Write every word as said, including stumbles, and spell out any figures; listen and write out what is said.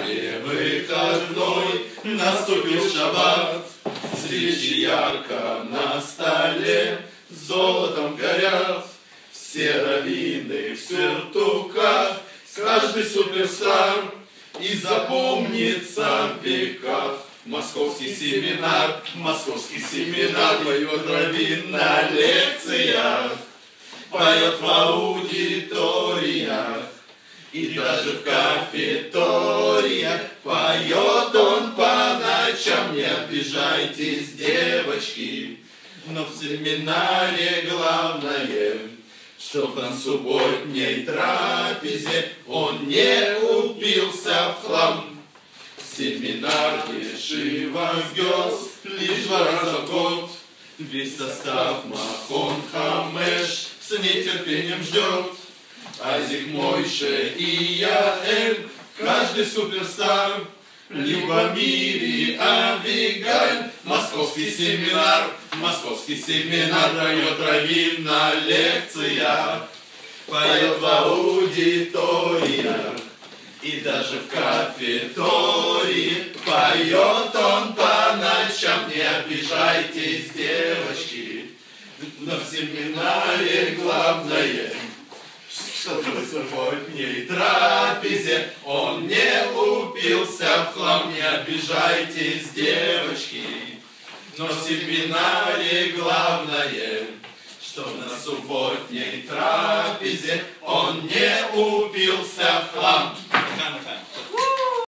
семинаре выходной наступил шаббат. Свечи ярко на столе золотом горят, все раввины в сюртуках, каждый суперстар, и запомнится в веках. Московский семинар, московский семинар, поет раввин на лекциях, поет в аудиториях и даже в кафеториях. Поет он по ночам, не обижайтесь, девочки, но в семинаре главное, чтоб на субботней трапезе он не упился в хлам. Семинар Ешива Гёс лишь два раза в год, весь состав Махон Хамеш с нетерпением ждет. Азик, Мойше и Яэль, каждый суперстар, либо Мири, Авигаль. Московский семинар, московский семинар, поет раввин на лекциях, поет в аудиториях и даже в кафетории. Поет он по ночам, не обижайтесь, девочки, но в семинаре главное, что на субботней трапезе он не упился в хлам. Не обижайтесь, девочки, но в семинаре главное, что на субботней трапезе он не упился в хлам.